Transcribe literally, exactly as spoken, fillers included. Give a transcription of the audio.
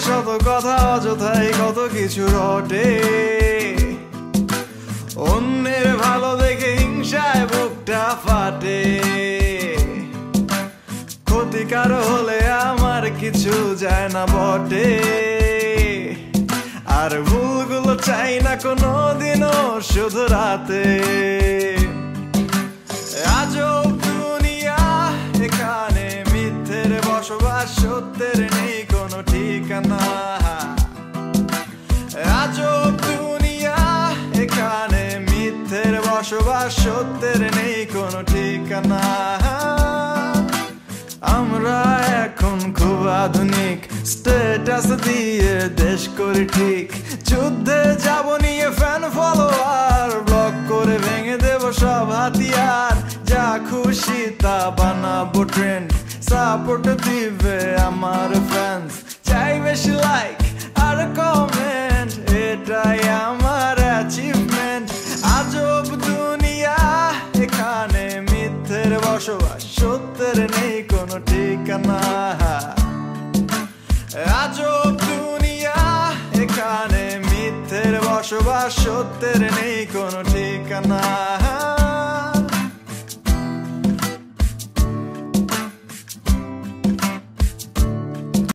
শত কথা অযথাই কত কিছু রটে অন্যের ভালো দেখে হিংসায় বুকটা ফাটে ক্ষতিকার হলে আমার কিছু যায় না বটে আর ভুলগুলো চাই না কোনো দিনও শুধরাতে আজব দুনিয়া এখানে মিথ্যের বসবাস সত্যের নেই কোনো ঠিকানা আজব দুনিয়া এখানে মিথ্যের বসবাস সত্যের নেই কোনো ঠিকানা আমরা এখন খুব আধুনিক স্ট্যাটাস দিয়ে দেশ করি ঠিক যুদ্ধে যাব নিয়ে ফ্যান ফলোয়ার ব্লক করে ভেঙে দেব সব হাতিয়ার যা খুশি তা বানাবো ট্রেন্ড সাপোর্ট দিবে আমার ফ্যান্স চাই বেশি লাইক আর কমেন্ট এটাই আমার অ্যাচিভমেন্ট আজব দুনিয়া এখানে মিথ্যের বসবাস সত্যের নেই কোনো ঠিকানা আজব দুনিয়া এখানে মিথ্যের বসবাস সত্যের নেই কোনো ঠিকানা